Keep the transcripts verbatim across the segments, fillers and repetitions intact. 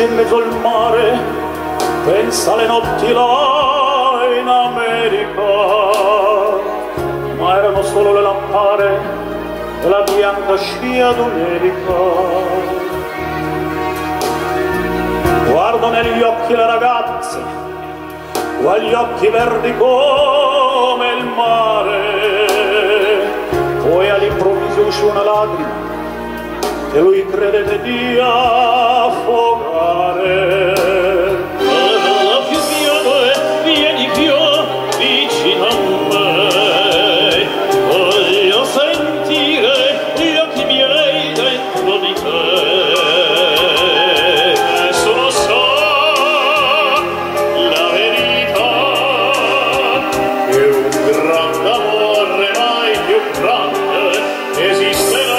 felice in mezzo al mare, pensa alle notti là in America, ma erano solo le lampare e la bianca scia d'America. Guardo negli occhi le ragazze, quegli occhi verdi come il mare, poi all'improvviso uscì una lacrima che lui credette di affogare. Parla più piano e vieni più vicino a me, voglio sentire gli occhi miei dentro di te. Nessuno sa la verità, che un grande amore mai più grande esisterà.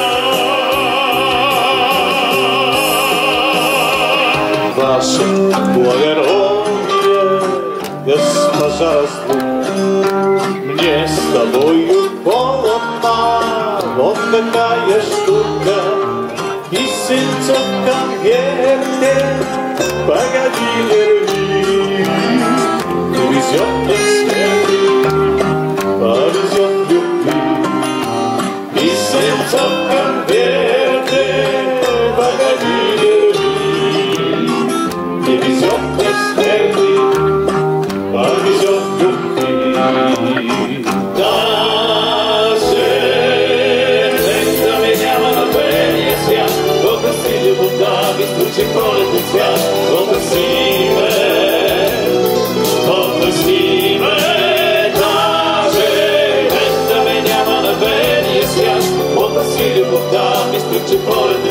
Ваша благородие, госпожа, мне с тобою холодно, вот какая штука, писанца в конверте, погоди, верни, повезет мне смерти, повезет любви, писанца в конверте, погоди, не везет мне смерти, повезет любви. Даже senza vediamo la bellezza, cosa si butta, distrugge con le tue, cosa si vede, cosa si vede. Даже senza vediamo la bellezza, cosa si butta, distrugge con le